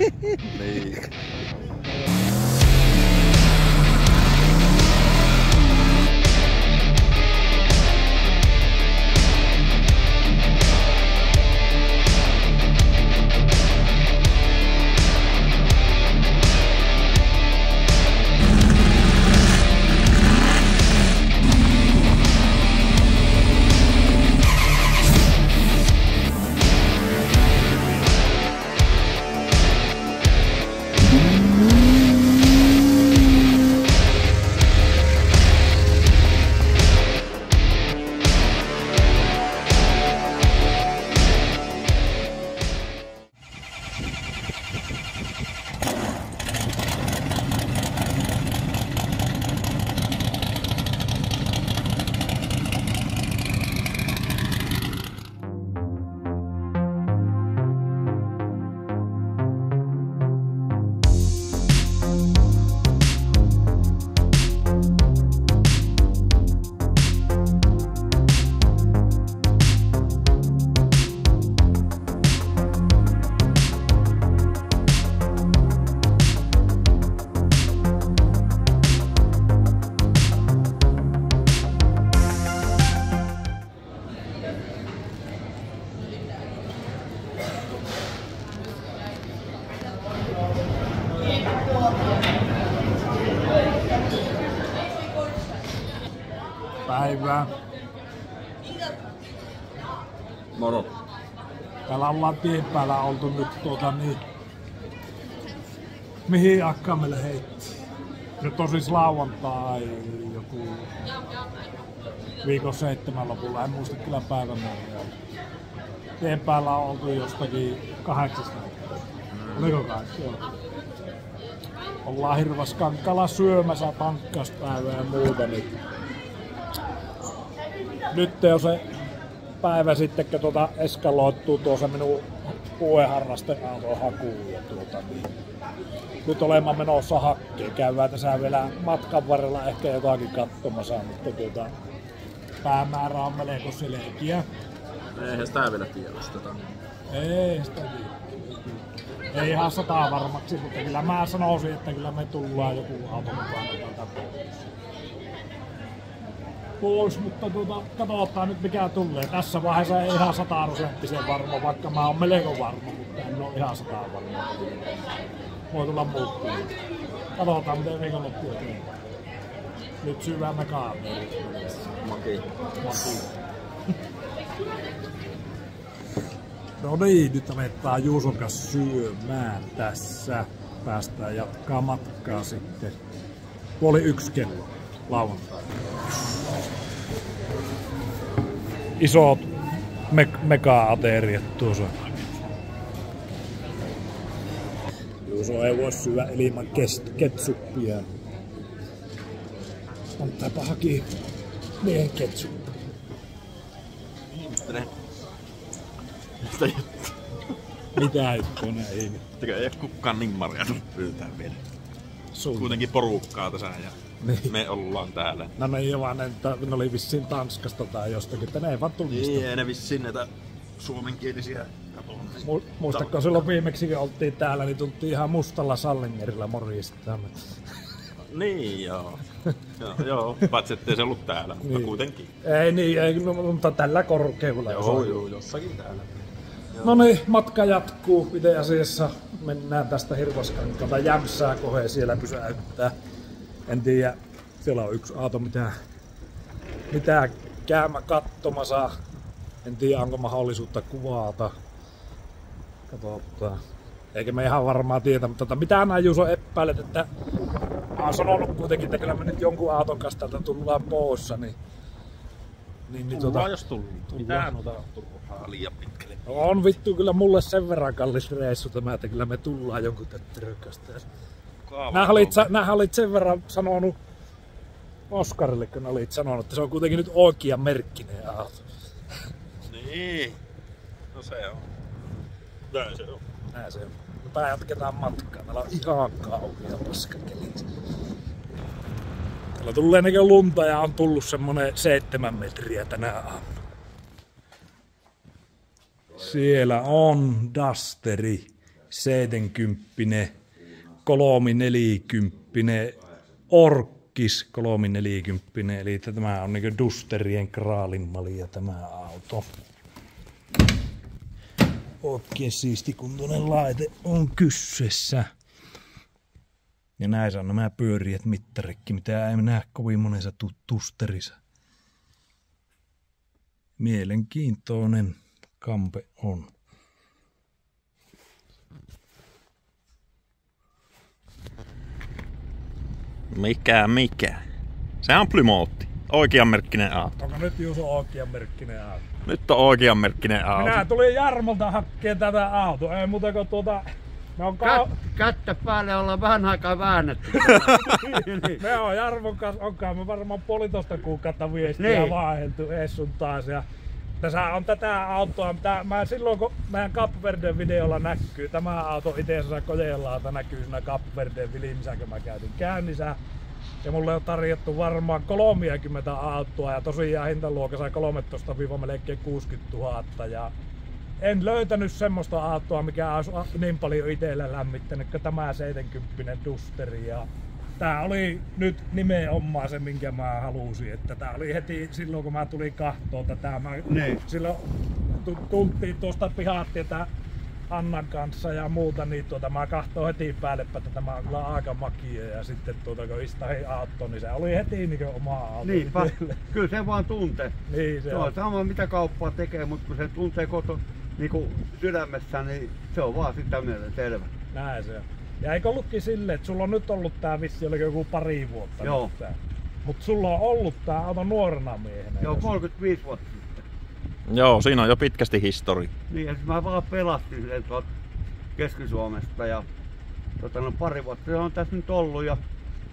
Niin. Päivää. Moro. Täällä ollaan tien päällä oltu nyt mihin akkaan meille heitti. Nyt on siis lauantai joku viikon 7 lopulla, en muista kyllä päivämääriä. Tien päällä on oltu jostakin 8. Oliko 8? Joo. Ollaan Hirvaskankaalla syömässä pankkauspäivää ja muuta. Niin. Nyt on se päivä sitten, kun eskaloittuu tuossa minun puuharrasten auton hakuun. Ja niin. Nyt olemme menossa hakkeen. Käydään tässä vielä matkan varrella ehkä jotakin katsomassa, mutta päämäärä on melko selkeä. Eihän sitä vielä tiedosteta. Ei sitä tiedä. Ei ihan 100 varmaksi, mutta kyllä mä sanoisin, että kyllä me tullaan joku auto mukaan täältä pois, mutta katsotaan nyt mikä tulee. Tässä vaiheessa ei ihan 100% varma, vaikka mä oon melko varma, mutta en ole ihan 100 varma. Voi tulla muuttua. Katsotaan miten viikonloppu eteen. Nyt syväämme kaameen. Maki. No niin, nyt aletaan Juuson kanssa syömään tässä. Päästään jatkaa matkaa sitten 12:30 kello lauantaina. Isot mega-ateriat tuossa. Juuso ei voi syödä ilman ketsuppia. Antaapa haki miehen ketsuppi. Mitä juttua näin? Ei ole kukaan nimmaria tullut pyytää vielä. Kuitenkin porukkaa tässä ja niin. Me ollaan täällä. No ne ei vaan, ne oli vissiin Tanskasta tai jostakin, että ne ei vaan tunnista. Niin, ei ne vissiin näitä suomenkielisiä katoa. Muistatko silloin viimeksi kun oltiin täällä, niin tultiin ihan mustalla sallingerilla morjesta. Niin joo, paitsi ettei se ollut täällä, mutta niin. Kuitenkin. Ei, mutta tällä korkeudella. Joo, jossakin täällä. No niin, matka jatkuu. Itse asiassa mennään tästä Hirvaskankalta Jämsää koheen siellä pysäyttää. En tiedä, siellä on yksi auto mitä käymä katsomassa. En tiedä onko mahdollisuutta kuvata. Katsotaan. Eikä me ihan varmaan tiedä, mutta mitä nää Juuso epäilet, että mä oon sanonut kuitenkin, että kyllä me nyt jonkun auton kanssa täältä tullaan poissa, niin tullaan jos tullaan. Mitä noita turhaa liian pitkälle? No on vittu kyllä mulle sen verran kallis reissu tämä, että kyllä me tullaan jonkun tötterököstä. Nää olit sen verran sanonut Oskarille, kun olit sanonut, että se on kuitenkin nyt oikea merkkinen auto. Niin, no se on. Näin se on. Mutta jatketaan matkaa. Täällä on ihan kauhea paskakeli. Täällä tulee näkö lunta ja on tullut semmonen 7 metriä tänä aamuna. Siellä on Dusteri. 70, 340, Orkkis 340, eli tämä on niinku Dusterien kraalinmalia tämä auto. Oikein siistikuntoinen laite on kyseessä. Ja näissä on nämä pyöriät mittarikki, mitä ei näe kovin monessa Dusterissa. Mielenkiintoinen kampe on. Mikä? Se on Plymouth. Oikeanmerkkinen auto. Onko nyt Juuso oikeanmerkkinen auto? Nyt on oikeanmerkkinen auto. Minä tulin Jarmolta hakkeen tätä autoa. Ei muuta kuin me on kättä päälle ollaan vähän aikaa väännetty. Me on Jarmon kanssa, onkaan me varmaan 1,5 kuukautta viestiä niin vaiheltu ees sun taas. Ja tässä on tätä autoa, mitä mä silloin kun meidän Kapverden videolla näkyy, tämä auto itse asiassa Kojelaalta näkyy siinä Kapverden vili, missä mä käytin käynnissä. Ja mulle on tarjottu varmaan 30 autoa ja tosiaan hintaluokassa 13-60 000. Ja en löytänyt semmoista autoa, mikä olisi niin paljon itselle lämmittänyt kuin tämä 70 Dusteri. Ja tää oli nyt nimenomaan se, minkä mä halusin. Että tää oli heti silloin, kun mä tulin kahtoon tätä. Silloin tultiin tuosta pihattietä Annan kanssa ja muuta, niin mä kahtoin heti päälle, että tämä on kyllä aika makia. Ja sitten kun istahin autoon, niin se oli heti niin oma auto. Niinpä, kyllä se vaan tuntee. Niin, se on sama mitä kauppaa tekee, mutta kun se tuntee niin sydämessä, niin se on vaan sitä mieltä selvä. Näin se on. Ja eikö ollutkin silleen, että sulla on nyt ollut tää vissi joku pari vuotta? Joo. Mutta sulla on ollut tää auto nuorena miehenä. Joo, 35 vuotta sitten. Joo, siinä on jo pitkästi histori. Niin, ja mä vaan pelastin sen tuolta Keski-Suomesta ja pari vuotta se on tässä nyt ollut ja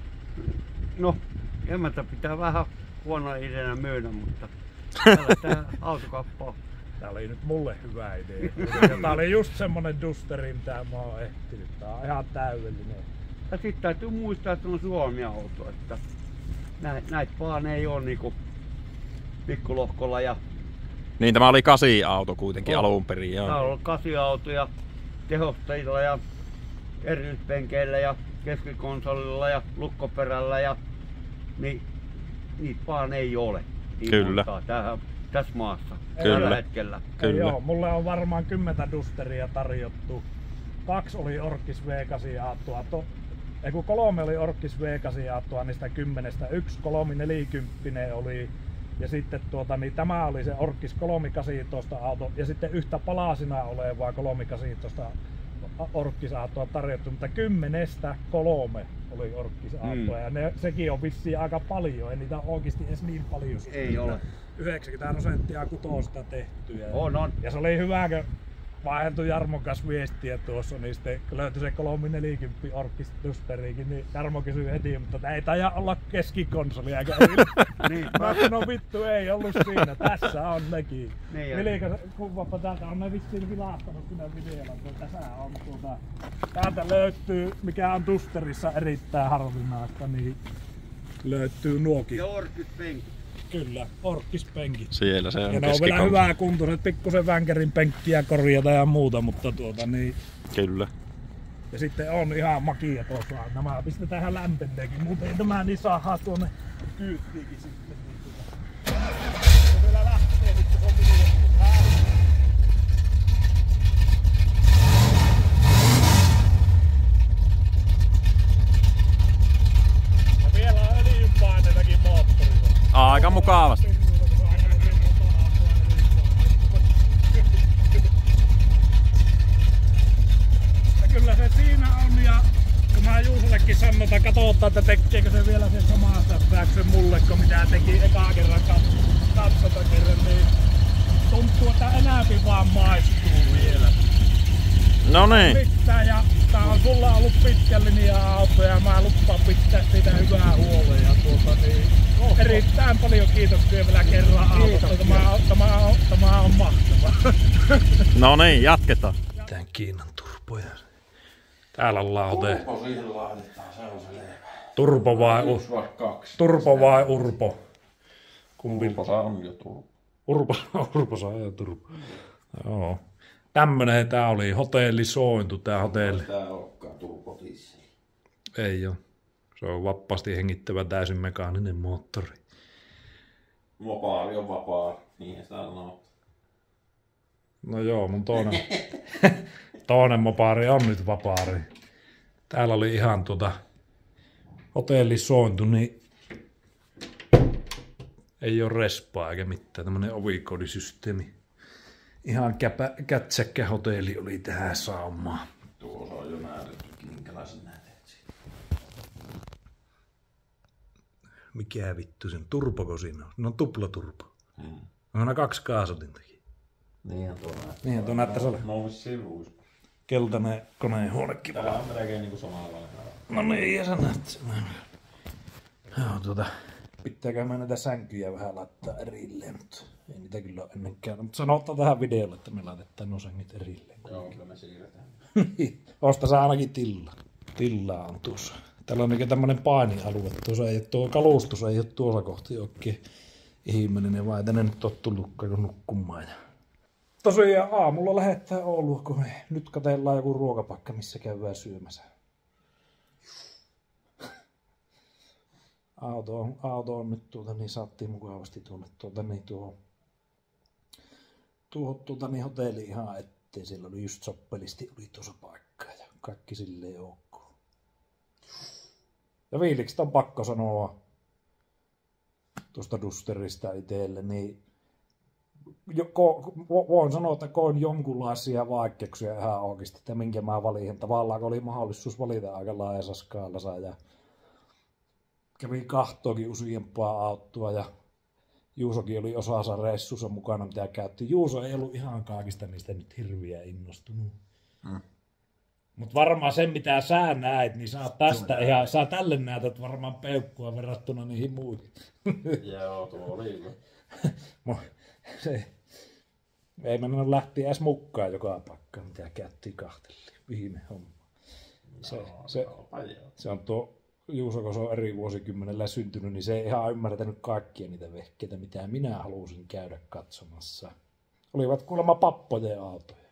no, emäntä pitää vähän huonoa ideana myydä, mutta tää autokauppa. Tää oli nyt mulle hyvä idea. Tää oli just semmonen Dusteri, mitä mä oon ehtinyt. Tää on ihan täydellinen. Ja sit täytyy muistaa, että on Suomi-auto, että näitä vaan ei oo niinku pikkulohkolla ja niin, tämä oli 8-auto kuitenkin alun perin. Tää on ollut 8-autoja tehostajilla ja erillispenkeillä ja keskikonsolilla ja lukkoperällä ja niin niitä vaan ei ole. Kyllä. Tässä maassa. Kyllä. Tällä hetkellä. Kyllä. Joo, mulle on varmaan 10 Dusteria tarjottu. 2 oli Orkkis V8-autoa. 3 oli Orkkis V8-autoa niistä 10. 1 340 oli. Ja sitten niin tämä oli se Orkkis 318 auto ja sitten yhtä palasina olevaa 318 Orkkis-autoa tarjottu, mutta 10 3 oli Orkkis-autoa ja sekin on vissiin aika paljon, ei niitä oikeasti edes niin paljon. Ei ole. 90% kutosista tehtyä. On. Ja se oli hyvä, kun vaiheltui Jarmon kanssa viestiä tuossa, niin sitten kun löytyi se 340 Orkkis Dusteriikin, niin Jarmo kysyi heti, mutta ei taida olla keskikonsoli eikä niin. Mä sanoin, vittu ei ollut siinä, tässä on nekin. Niin, Vilika kuvappa täältä on ne vissiin vilahtanut siinä videolla, että tässä on täältä löytyy, mikä on Dusterissa erittäin harvinaista, niin löytyy nuokin. Ja Orkkis-penkki. Kyllä, Orkkis-penkit. Siellä se on. Ja ne on vielä hyvää kuntoiset, pikkusen vänkärin penkkiä korjata ja muuta, mutta niin. Kyllä. Ja sitten on ihan makia tuossa. Nämä pistetään ihan lämpenneekin, muuten ei tämä niin saadaan tuonne kyyttiinkin sitten. Se vielä lähtee nyt, kun on ja vielä on öljynpaineitakin moottorilla. Aika mukavasti. Ja kyllä se siinä on ja kun mä Juusollekin sanotaan, että katsotaan, että tekeekö se vielä sen samasta hyväksy mulle, kun mitä teki ekaa kerran katsota kerran, niin tuntuu, että enääpi vaan maistuu vielä. No niin. Ja tää on sulla ollut pitkä linja auto ja mä lupaan pitää siitä hyvää huolta ja niin erittäin paljon kiitoksia vielä kerran autosta. Tämä on mahtava. No niin, jatketaan. Tän Kiinan turboja. Täällä on lauteen. Turbo siihen laitetaan, se on selvä. Turbo vai urpo? Kumpi? Urpo saa on jo turbo. Urpo saa jo turbo. Joo. Tämmönen tää oli hotellisointu tää hotelli. Tää olekaan turbotiisseli. Ei oo. Se on vapaasti hengittävä täysin mekaaninen moottori. Vapaari on vapaari, niin sitä sanoo. No joo, mun toinen mopaari on nyt vapaari. Täällä oli ihan hotellisointu, niin ei oo respaa eikä mitään. Tämmönen ovikodisysteemi. Ihan kätsäkkä hotelli oli tähän saumaan. Tuossa on jo näytettykin, minkälaisen näytet siitä. Mikä vittu sen turboko siinä on? No on tuplaturbo. On aina 2 kaasutintakin. Niinhän tuo näyttää. Niinhän tuo näyttäisi olla. No vissiin ruus. Keltainen konehuonekin. Tää on melkein niinku samanlainen. No niin, ja sä näet sen. Joo, pitääkö mä näitä sänkyjä vähän laittaa erilleen, mutta ei niitä kyllä ole ennenkään. Mutta sanottaa tähän videolle, että me laitetaan nuo sängit erilleen. Joo, kyllä me siirretään. Osta sä ainakin tilla. Tilla on tuossa. Täällä on niinku tämmönen painialue. Tuossa ei ole tuo kalustus, ei ole tuossa kohti oikein ihmeellinen, vai tänne nyt on tullutkaan nukkumaan. Tosiaan aamulla lähettää Oulua, kun me nyt katsellaan joku ruokapaikka, missä käydään syömässä. Auto on nyt niin saattiin mukavasti tuonne tuohon hotelli ihan ettei. Siellä oli just soppelisti oli tuossa paikkaa ja kaikki silleen ok. Ja viilikset on pakko sanoa tuosta Dusterista itselle, niin voin sanoa, että koin jonkunlaisia vaikeuksia ihan oikeasti, että minkä mä valin. Tavallaan kun oli mahdollisuus valita aika laajassa skaalassa ja kävin kahtoakin useampaa autoa ja Juusokin oli osassa reissussa mukana, mitä käytti. Juuso ei ollut ihan kaikista niistä nyt hirviä innostunut. Mutta varmaan sen, mitä sä näet, niin sä tälle näytät varmaan peukkua verrattuna niihin muihin. Joo, tuo oli hyvä. Ei mennyt lähti edes mukaan joka paikkaan, mitä käyttiin kahteltiin. Viime homma. Se on tuo Juuso, kun se on eri vuosikymmenellä syntynyt, niin se ei ihan ymmärtänyt kaikkia niitä vehkeitä, mitä minä halusin käydä katsomassa. Olivat kuulemma pappojen autoja.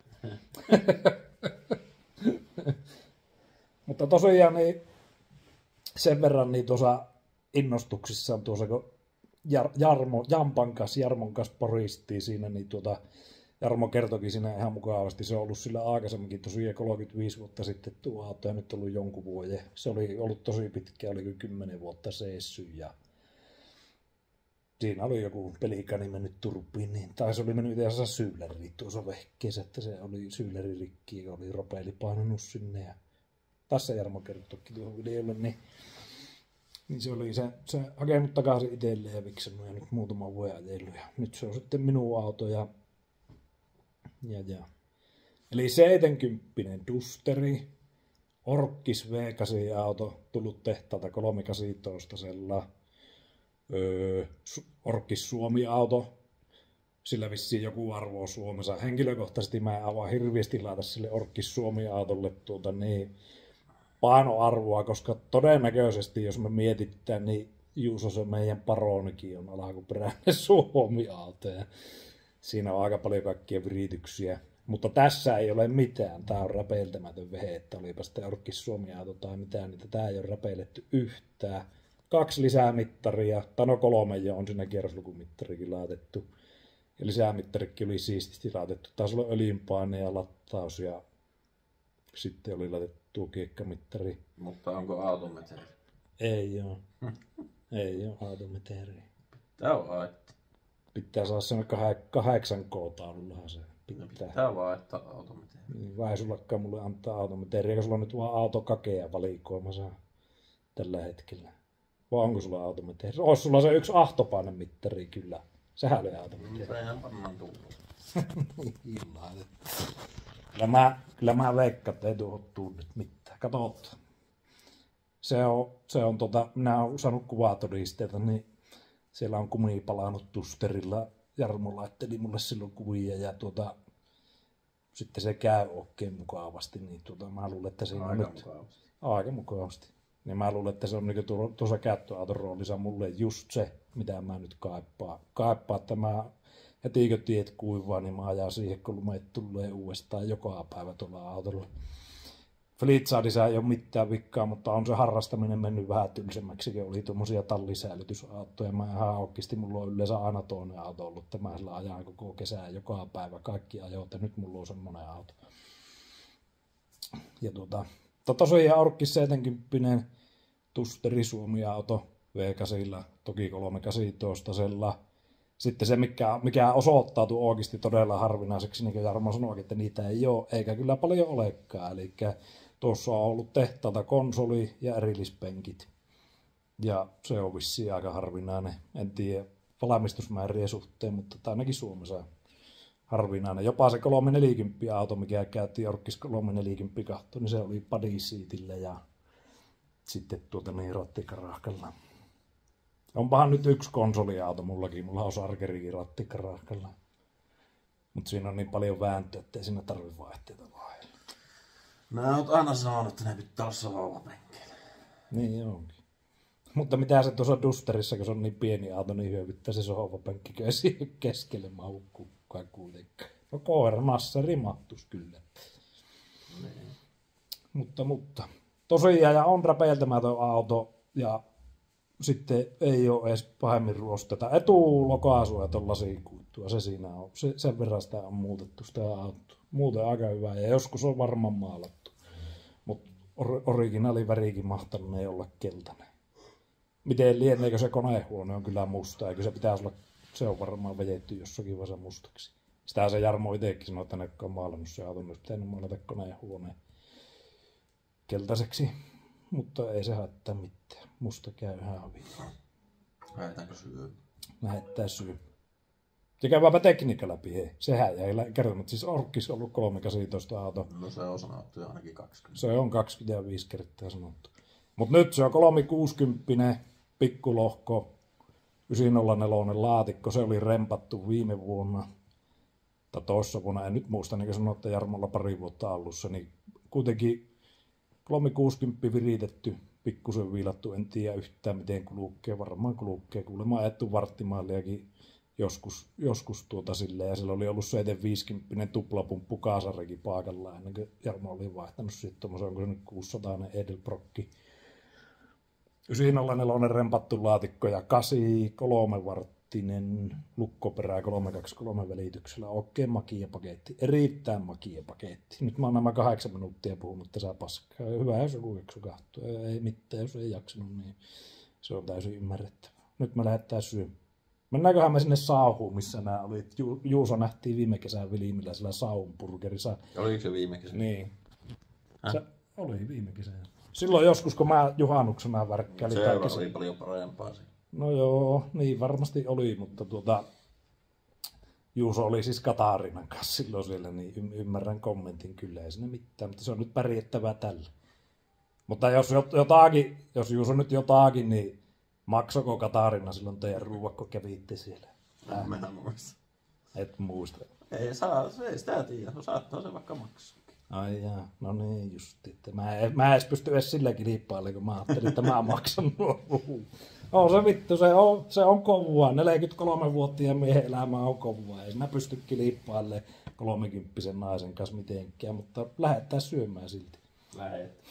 Mutta tosiaan niin sen verran niin tuossa innostuksissa on tuossa, kun Jarmon kanssa poristiin siinä, niin Jarmo kertoikin siinä ihan mukavasti. Se on ollut sillä aikaisemminkin tosiaan 35 vuotta sitten tuo auto ja nyt ollut jonkun vuoden. Se oli ollut tosi pitkä, oli 10 vuotta seissy ja siinä oli joku pelikani mennyt turpiin, niin, tai se oli mennyt itse asiassa syylleri tuossa vehkeessä, että se oli syylleri rikki ja oli ropeili painunut sinne. Ja tässä Jarmo kertoikin tuohon videolle, niin se oli se hakenut takaisin itselleen ja viksannut ja nyt muutaman vuoden ajellut. Ja nyt se on sitten minun auto ja. Eli 70 Dusteri, Orkkis V8 auto, tullut tehtaalta 318 Orkkis Suomi auto, sillä vissiin joku arvo Suomessa. Henkilökohtaisesti mä en aivan hirveästi laita sille Orkkis Suomi autolle painoarvoa, koska todennäköisesti jos me mietitään, niin Juuso se meidän paronikin on alkuperäinen Suomi auto. Ja siinä on aika paljon kaikkia virityksiä, mutta tässä ei ole mitään. Tämä on räpeiltämätön vehe, että olipa sitten Orkkis Suomi-auto tai mitään, niin tämä ei ole räpeiletty yhtään. 2 lisämittaria, tai no 3 jo on siinä kierroslukumittarikin laitettu. Ja lisämittarikin oli siististi laitettu. Taisi olla öljynpaine ja lattaus ja sitten oli laitettu kiekkamittari. Mutta onko autometeri? Ei ole. Ei ole autometeri. Pitää laittaa. Pitää saada sen 8K-taulullahan se pitää laittaa autometeri. Niin, vai ei sullakaan mulle antaa autometeri, eikä sulla nyt vaan autokakea valikoimassa tällä hetkellä. Vai onko sulla autometeri? Ois sulla se yksi ahtopainnemittari kyllä. Sehän oli autometeri. Sehän varmaan tullut. Kyllä mä veikkaan, että ei tuohon tuu nyt mitään. Katsotaan. Minä olen saanut kuvatodisteita, niin siellä on kumi palannut Dusterilla. Jarmo laitteli mulle silloin kuvia ja sitten se käy oikein mukavasti. Niin mä luulen, että siinä on nyt aika mukavasti. Niin mä luulen, että se on niin tuossa käyttöauton roolissa mulle just se, mitä mä nyt kaipaan. Että mä heti kun tiet kuivaa, niin mä ajan siihen, kun lumet tulee uudestaan joka päivä tuolla autolla. Flitsaadissa ei ole mitään vikkaa, mutta on se harrastaminen mennyt vähän tylsemmäksi, kun oli tuommoisia tallisäilytysautoja. Mä ihan aukisti, mulla on yleensä aina toinen auto ollut, että mä sillä ajan koko kesää joka päivä kaikki ajot, ja nyt mulla on semmoinen auto. Ja tosiaan Orkkis 70 Tusteri Suomi-auto V8, toki 318. Sitten se, mikä osoittautui oikeasti todella harvinaiseksi, niin kuin Jarmo sanoi, että niitä ei ole, eikä kyllä paljon olekaan. Eli tuossa on ollut tehtaalta konsoli ja erillispenkit. Ja se on vissiin aika harvinainen. En tiedä valmistusmäärien suhteen, mutta ainakin Suomessa harvinainen. Jopa se 340 auto, mikä käytiin Orkkis 340 katto, niin se oli padisiitillä ja sitten rattikarahkalla. Onpahan nyt yksi konsoliauto mullakin. Mulla on Sargerikin rattikarahkalla. Mutta siinä on niin paljon vääntöä, ettei siinä tarvitse vaihteita vaihdella. Mä oon aina sanonut, että ne pitää olla sohvapenkeillä. Niin onkin. Mutta mitä se tuossa Dusterissa, kun se on niin pieni auto, niin hyövyttää se sohvapenkki, kun ei siihen keskelle mahu kukaan kuitenkaan. No koiramassari mahtus kyllä. Niin. Mutta. Tosiaan, ja on räpeiltämätön auto, ja sitten ei ole edes pahemmin ruosteta. Etulokaasua ja tollasia kuittua, se siinä on. Sen verran sitä on muutettu sitä autoa. Muuten aika hyvä, ja joskus on varmaan maalattu. Mutta originaalivärikin mahtanee olla keltainen. Miten lieneekö se konehuone on kyllä musta, eikö se pitäisi olla, se on varmaan vejetty jossakin vaiheessa mustaksi. Sitä se Jarmo itsekin sanoi, että ne on maalannut se auto, myös pitänyt maalata konehuoneen keltaiseksi, mutta ei se haittaa mitään. Musta käy ihan hyvin. Lähdetäänkö syömään? Lähdetään syömään. Ja käydäänpä tekniikka läpi, hei. Sehän jäi kertonut. Siis Orkkis on ollut 318 auto. No se on sanottu ainakin 20. Se on 25 kertaa sanottu. Mutta nyt se on 360 pikkulohko 904 laatikko. Se oli rempattu viime vuonna. Tai toissa vuonna. En nyt muista, niin kuin sanoin, että Jarmolla pari vuotta alussa. Niin kuitenkin 360 viritetty, pikkusen viilattu, en tiedä yhtään miten kulkee, varmaan kulkee. Kuulemma ajettu varttimaaliakin joskus silleen, ja sillä oli ollut 750 tuplapumppu kaasarikin paikalla, ennen kuin Jarmo oli vaihtanut sitten tuommoisen, onko se nyt 600 Edelbrocki. 904 rempattu laatikko ja 83 varttinen lukkoperä 323 välityksellä. Oikein makia paketti, erittäin makia paketti. Nyt mä oon nämä 8 minuuttia puhunut tässä paskaa. Hyvä, jos joku jakso kahtoo. Ei mitään, jos ei jaksanut, niin se on täysin ymmärrettävä. Nyt me lähdetään syömään. Mennäänköhän me sinne Sauhuun, missä nämä oli. Juuso nähtiin viime kesän Vilimillä sillä Saunburgerissa. Oliko se viime kesä? Niin. Se oli viime kesänä. Silloin joskus, kun mä juhannuksena värkkäilin. Se oli paljon parempaa. No joo, niin varmasti oli, mutta Juuso oli siis Katarinan kanssa silloin siellä, niin ymmärrän kommentin kyllä, ei sinne mitään, mutta se on nyt pärjättävää tällä. Mutta jos Juuso nyt jotakin, niin maksako Katarina silloin teidän ruuat, kun kävitte siellä? Mä en muista. Et muista. Ei sitä tiedä, no saattaa se vaikka maksaa. Ai jaa, no niin just, että mä edes pysty edes sillä kilpailemaan, kun mä ajattelin, että mä maksan nuo ruuat. On se vittu, se on kovaa. 43-vuotiaan miehen elämä on kovaa. Ei mä pysty kilpailemaan 30 naisen kanssa mitenkään, mutta lähdetään syömään silti. Lähet.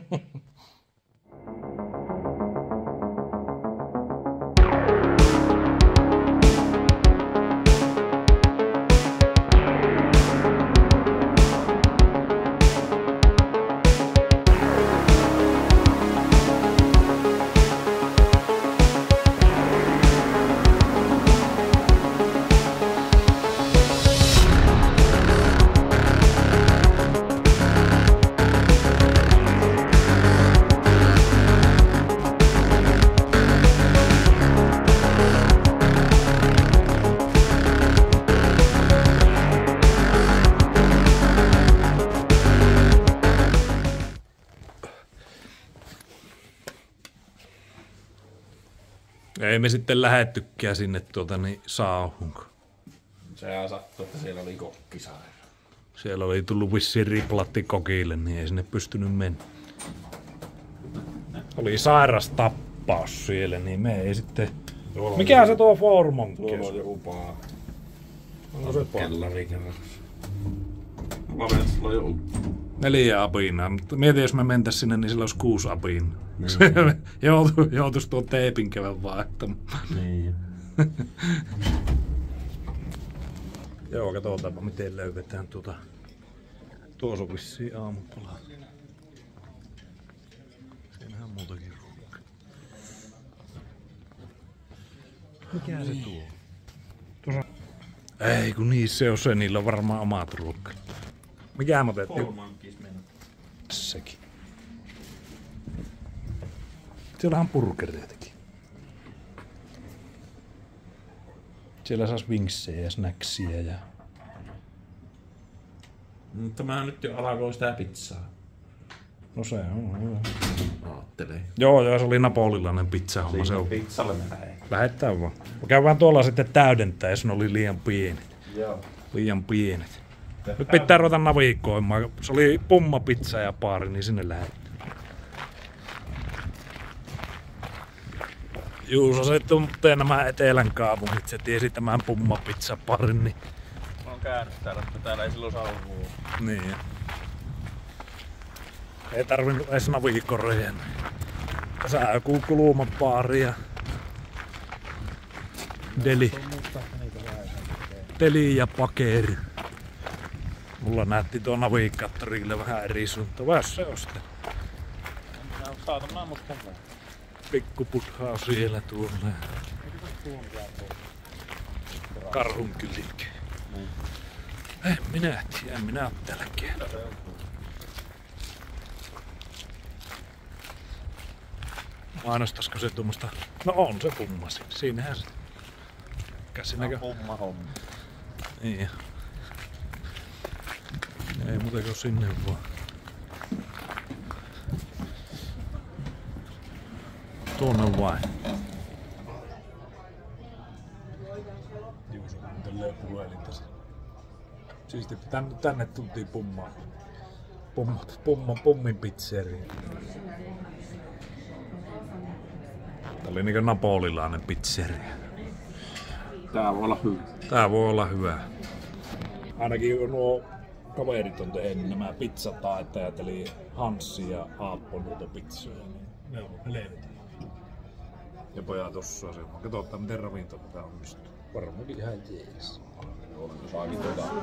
Ei me sitten lähettykään sinne Sauhun. Sehän sattui, että siellä oli kokkisaira. Siellä oli tullut vissiin riplatti kokille, niin ei sinne pystynyt mennä. Oli sairas tappaus siellä, niin me ei sitten... Mikä se tuo Formonkki? Tuolla on joku paha. No se kellarikerros. Mulla on jo ollut 4 apinaa, mutta mietin, jos me mentäis sinne, niin sillä olisi 6 apinaa. Niin. Joutuisi tuon teepin käydä vaihtamaan. niin. Joo, katsotaanpa miten löydetään tuossa on vissiin aamupala. Siinähän muutakin ruokaa. Mikä se tuo? Tuossa... Ei kun niissä se on se, niillä on varmaan omat ruokat. Mikä me otettiin? Sekin. Siellähän burgereitakin. Siellä saas vinksejä ja snacksia ja... Tämä nyt jo alkoi sitä pizzaa. No se on hyvä. Aattelee. Joo, se oli napolilainen pizzahomma. Se on. Pizzalle me lähdetään. Lähetään vaan. Käydään tuolla sitten täydentää, jos ne oli liian pienet. Joo. Liian pienet. Nyt pitää ruveta navigoimaan. Se oli pumma, pizza ja baari, niin sinne lähdetään. Juuso se tuntee nämä etelän kaupungit. Se tiesi tämän pumma, pizza, baarin. Niin... Mä oon käynyt täällä, mutta täällä ei silloin saa ollut. Niin. Ei tarvinnut edes navigoida. Tässä on joku kulmabaari ja deli ja pakeeri. Mulla näytti tuo navigaattorille vähän eri suuntaan. Vai se on sitten? Saatan mä musta vaan. Pikkuputha on siellä tuolla. Karhun kylikki. En minä tiedä, en minä oo täällä käynyt. Mainostaisiko se tuommoista? No on se pummasi. Siinähän se. Käsinäkö? Pumma homma. Niin. Ei muuta kuin sinne vaan. Tuonne vain. Juuso kuuntelee puhelinta. Siisti tänne tultiin pummaan. Pummin pizzeriin. Tää oli niinku napolilainen pizzeria. Tää voi olla hyvä. Tää voi olla hyvä. Ainakin nuo kaverit on tehnyt nämä pizzataittajat, eli Hanssi ja Aappo noita pizzoja. Niin ne on helvetin. Ja pojat osaa se. Katsotaan miten ravintola tää onnistuu. Varmaankin ihan jees. Saakin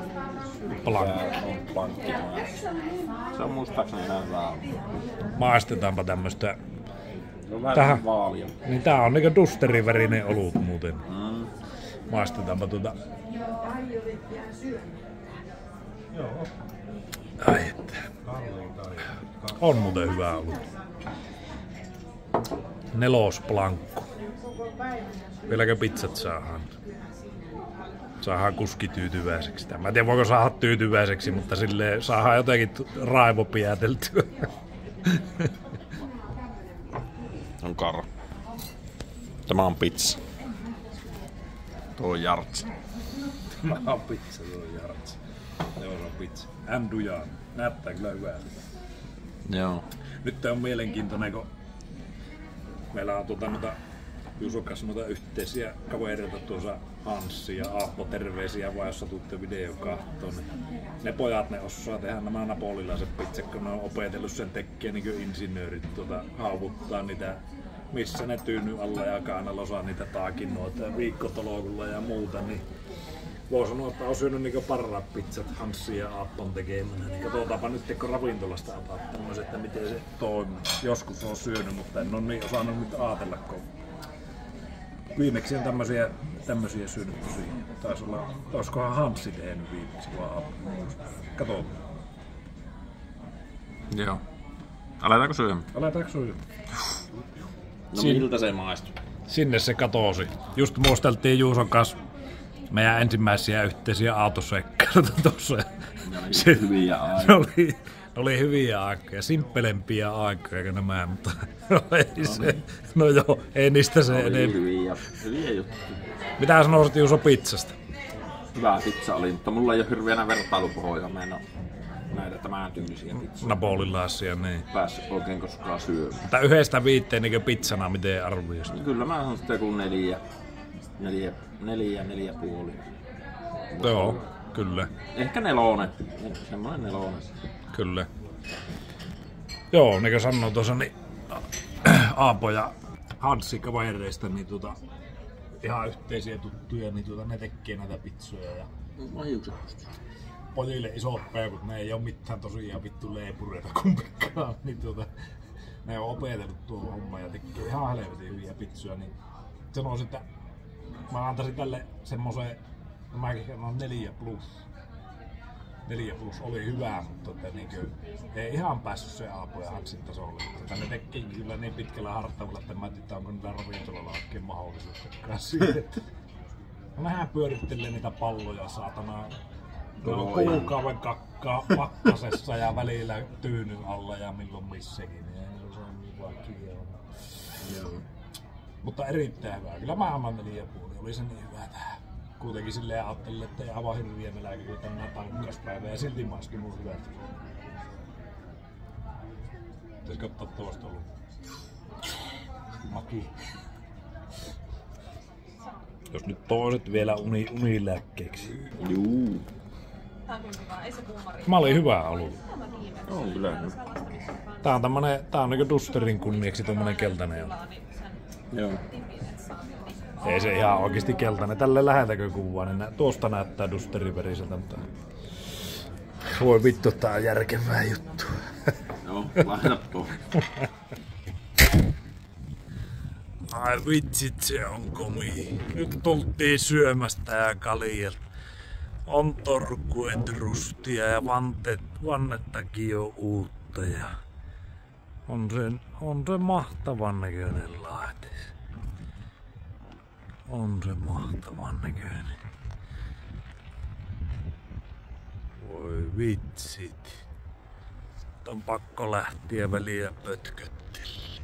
Plankkia. Se on muistaakseni ihan hyvää. Maistetaanpa tämmöstä. Se on vähän Tähän. vaalia. Niin tää on niinku dusterin värinen olut muuten. Maistetaanpa Ai että. On muuten hyvä ollut. Nelosplankku. Vieläkö pizzat saadaan? Saadaan kuski tyytyväiseksi. Mä en tiedä voiko saada tyytyväiseksi, mutta silleen saadaan jotenkin raivo piäteltyä. On karo. Tämä on pizza. Tuo on jartsa. Tämä on pizza, tuo on jartsa. Joo, se on pizza. Andujaan. Näyttää kyllä hyvältä. Joo. Nyt on mielenkiintoinen, kun meillä on Juuson kanssa noita yhteisiä kavereita tuossa Hanssi ja Aappo, terveisiä vaan, jos satutte video kahtoon. Niin ne pojat, ne osaa tehdä nämä napolilaiset pizzat, kun ne on opetellut sen tekkiä niin kuin insinöörit haavuttaa niitä, missä ne tyyny alla ja kaanalla osaa niitä taakinoita viikkotolokulla ja muuta. Niin voi sanoa, että on syönyt niin parhaat pizzat Hanssi ja Aappon tekemänä. Niin katsotaanpa nyt, kun ravintolasta otat tämmöiset, että miten se toimii. Joskus on syönyt, mutta en ole niin osannut nyt ajatella, kun viimeksi on tämmösiä syönyt tosiaan. Taisi olla, olisikohan Hanssi tehnyt viimeksi vaan Aappo. Katsotaan. Joo. Aletaanko syömään? Aletaanko syömään? No miltä se maistuu? Sinne se katosi. Just muisteltiin Juuson kanssa meidän ensimmäisiä yhteisiä autosekkaita tuossa. Ne hyviä aikoja. Ne oli hyviä aikoja, simppelempiä aikoja kuin nämä, mutta no joo, ei niistä se enemmän. Hyviä juttuja. Mitä sanoisit Juuso pizzasta? Hyvä pizza oli, mutta mulla ei ole hirveänä vertailupohjaa. Mä en ole näitä tämän tyylisiä pizzoja Napolilaisia, niin. päässyt oikein koskaan syömään. Mutta 1-5 niin pizzana, miten arvioisit? Kyllä mä sanon sitten joku 4, 4,5. Joo, kyllä. Ehkä 4. Semmoinen 4. Kyllä. Joo, niin kuin sanoo tuossa, niin Aapo ja Hanssi kavereista, niin ihan yhteisiä tuttuja, niin ne tekee näitä pizzoja. Ja pojille isot peukut, ne ei oo mitään tosiaan vittu leipureita kumpikaan, niin ne on opetellut tuo homma ja tekee ihan helvetin hyviä pizzoja, niin sanoisin, että mä antaisin tälle semmosen, mäkin annan 4+. 4+ oli hyvä, mutta ei ihan päässyt se Aapo ja Hanssin tasolle. Ne tekee kyllä niin pitkällä hartavalla, että mä en tiedä, onko niillä ravintolalla oikein mahdollisuuttakaan siihen. Mähän pyörittelee niitä palloja, saatana. Kuukauden kakkaa pakkasessa ja välillä tyynyn alla ja milloin missäkin. Se on niin vaikea. Mutta erittäin hyvä. Kyllä mä annan 4,5. Oli se niin hyvä tähän. Kuitenkin silleen ajattelin, että ei aivan hirviä meläkin tänään tankkauspäivä ja silti maski mun hyvät. Pitäisikö ottaa tuosta ollut? Maki. Jos nyt toiset vielä unilääkkeeksi. Juu. Mä olin hyvä ollut. On kyllä. Tää on niinku Dusterin kunniaksi tommonen keltainen. Joo. Ei se ihan oikeesti keltainen. Tälle lähetäkö kuvaa, niin tuosta näyttää Dusterin veriseltä, mutta voi vittu, tää on järkevää juttua. Joo, laita tuo. Ai vitsit, se on komi. Nyt tultiin syömästä ja kaljelta. On torkuetrustia ja vannettakin jo uutta ja on se mahtavan näköinen laite. On se mahtavan näköinen. Voi vitsit. On pakko lähteä väliä pötköttellä.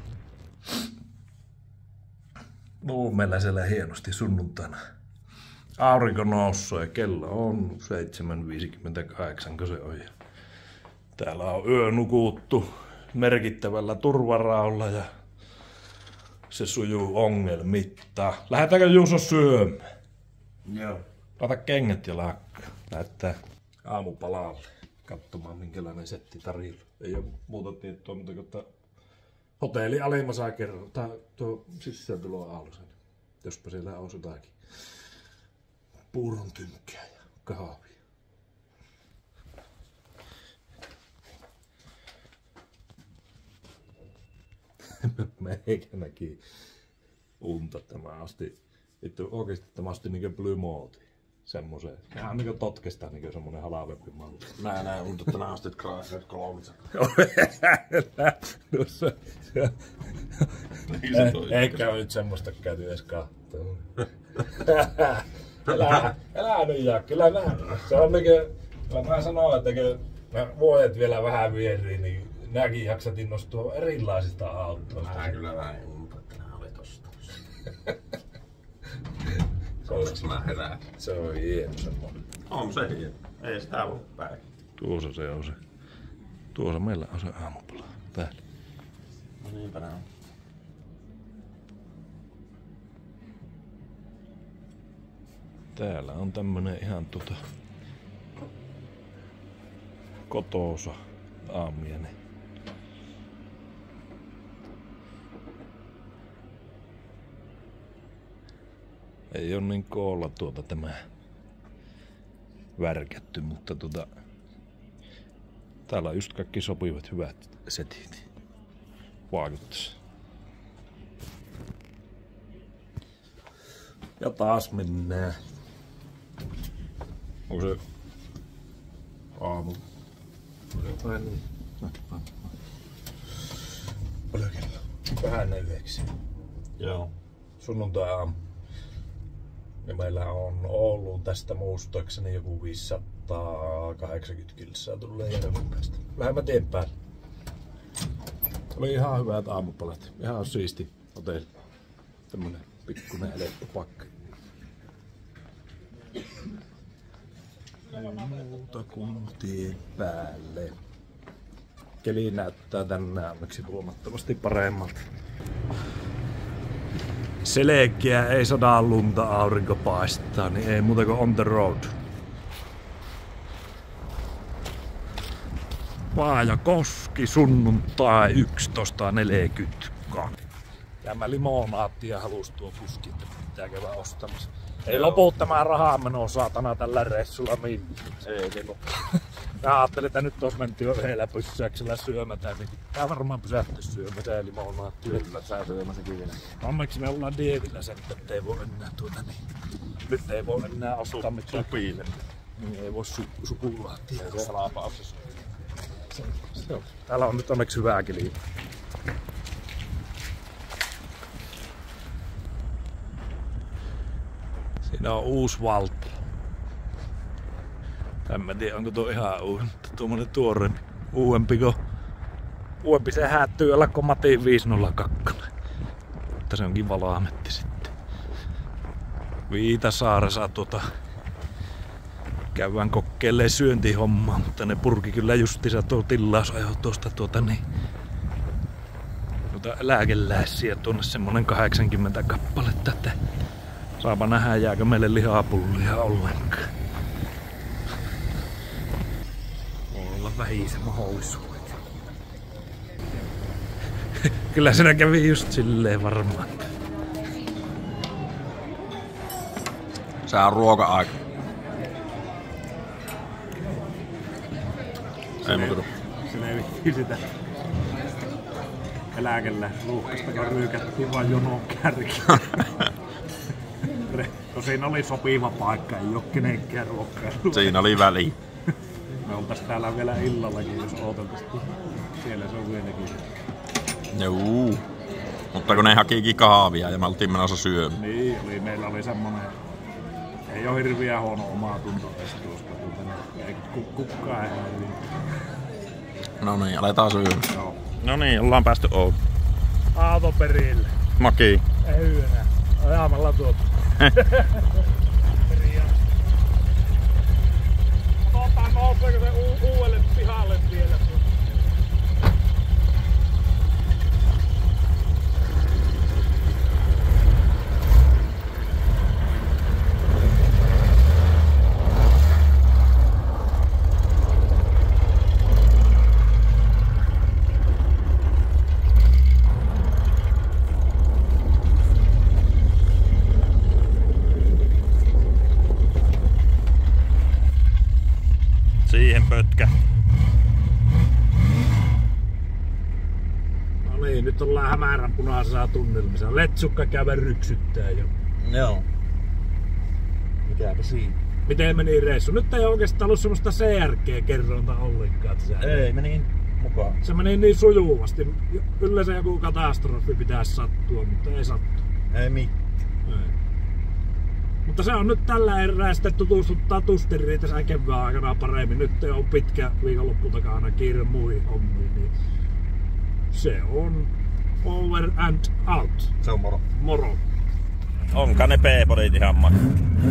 Meillä siellä hienosti sunnuntaina. Aurinko noussut ja kello on 7.58, kun se on. Täällä on yö nukuttu merkittävällä turvaraolla ja se sujuu ongelmitta. Lähdetäänkö Juuso syömään? Joo. Laita kengät ja lakka. Lähdetään aamupalalle katsomaan minkälainen setti tarjolla. Ei oo muuta tietoa, mutta että hotelli Alima saa kerran. Tuo sisääntulo Aallosen. Jospa siellä on jotakin. Puuron tynkkää ja kahvia. Meikä näki unta tämä asti. Vittu oikeesti tämä asti niinku Blue Mode. Semmosen. Ihan niinku totkesta niinku semmonen halavempi malli. Mä näen unta tänä asti, että Chrysler 300. Eikä nyt semmoista käyty edes kahtoo. Älä nyt jää, kyllä mä. Se on niinku, mä sanon, että kun vuodet vielä vähän vieriin, niin nääkin jaksat innostua erilaisista autoista. Mä kyllä vähän unta, että nää oli tosta. Onks mä herään? Se on hieno semmonen. On se hieno. Ei sitä voi päin. Tuossa se on se. Tuossa meillä on se aamupala päällä. No niinpä nää on. Täällä on tämmönen ihan kotoosa aamiainen. Ei oo niin koolla tämä värkätty, mutta täällä on just kaikki sopivat hyvät setit. Vaikuttais. Ja taas mennään. Onko se aamu? Vähän niin. Paljon kello? Vähän 9. Joo. Sunnuntai aamu. Ja meillä on ollut tästä muistaakseni joku 580 kilsaa tulee järven päästä. Vähän mä teen päälle. Oli ihan hyvät aamupalat. Ihan siisti hotelli. Tämmönen pikkunen eleppopakka. Ei muuta kuin tien päälle. Keli näyttää tänään onneksi huomattavasti paremmalta. Selkeä, ei sadaa lunta, aurinko paistaa, niin ei muuta kuin on the road. Vaajakoski sunnuntai 11.42. Tämä limonaattia halus tuo kuski, että pitää käydä ostamassa. Ei lopu tämä rahaa menoa saatana tällä reissulla minne. Ei se lopu. Mä ajattelin, että nyt olisi menty jo yhdellä pyssäyksellä syömätään, niin tää varmaan pysähty syömätään limonaattia. Kyllä, sä syömässäkin vielä. Onneksi me ollaan dietillä sen, että ei voi enää nyt ei voi enää ostaa mitään. Supiille. Niin ei voi sukulaattia. Se halapauksessa. Se on. Täällä on nyt onneksi hyvää kiliä. Siinä on uusi valta. En tiedä onko tuo ihan uusi, mutta tuommoinen tuorempi. Uudempi se häättyy olla kuin Matin 502. Mutta se onkin valaametti sitten. Viitasaaressa käydään kokeilemaan syöntihommaa, mutta ne purki kyllä justiinsa tuo tilausajo tuosta lääkeläisiä tuonne semmonen 80 kappaletta, että saapa nähdä jääkö meille lihapullia ollenkaan. Voi olla vähisen mahdollisuudet. Kyllä siinä kävi just silleen varmaan. Se on ruoka-aika. Ei muuta. Sinä ei vittiin sitä eläkellä ruuhkastakaan ryykättiin vaan jonon kärkiä. Tosin oli sopiva paikka, ei oo kenenkään ruokkailu. Siinä oli väli. Me oltais täällä vielä illallakin, jos ooteltais. Siellä se on vieläkin. Juu. Mutta kun ne hakikin kahvia ja me oltiin menossa syömään. Niin, meillä oli semmonen... Ei oo hirviä huono omaa tunto edes tuosta. Ei kukkaa ei ole. No niin, aletaan syömään. Joo. No niin, ollaan päästy Ouluun. Aato perille. Maki. Ei enää. Ajamalla tuota. Katsotaan nouseeko se uudelle pihalle vielä. Siihen pötkä. No niin, nyt ollaan Hämärän punaisessa tunnelmissa. Letsukka käydä ryksyttää jo. Joo. Mikäpä siinä? Miten meni reissu? Nyt ei oikeastaan ollut semmoista CRG-kerronta ollenkaan. Ei, meni mukaan. Se meni niin sujuvasti. Yleensä joku katastrofi pitäisi sattua, mutta ei sattu. Ei mitään. Mutta se on nyt tällä erää sitten tutustuttaa Tusteriin tässä kevään aikana paremmin. Nyt on pitkä viikonloppu takana kiire muihin hommiin. Niin se on over and out. Se on moro. Moro. Onka ne P-podit ihan maksaa.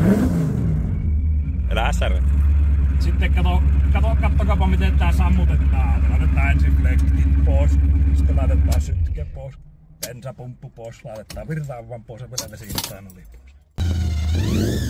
Elää SR. Sitten kattokaapa miten tää sammutetaan. Laitetaan ensin flektit pois. Sitten laitetaan sytke pois. Bensapumppu pois. Laitetaan virtaan vaan pois ja vielä vesiintaan oli pois.